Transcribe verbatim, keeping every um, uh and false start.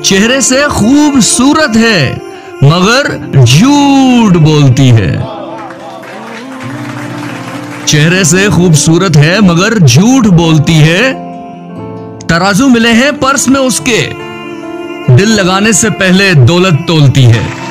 चेहरे से खूबसूरत है मगर झूठ बोलती है। चेहरे से खूबसूरत है मगर झूठ बोलती है। तराजू मिले हैं पर्स में उसके, दिल लगाने से पहले दौलत तोलती है।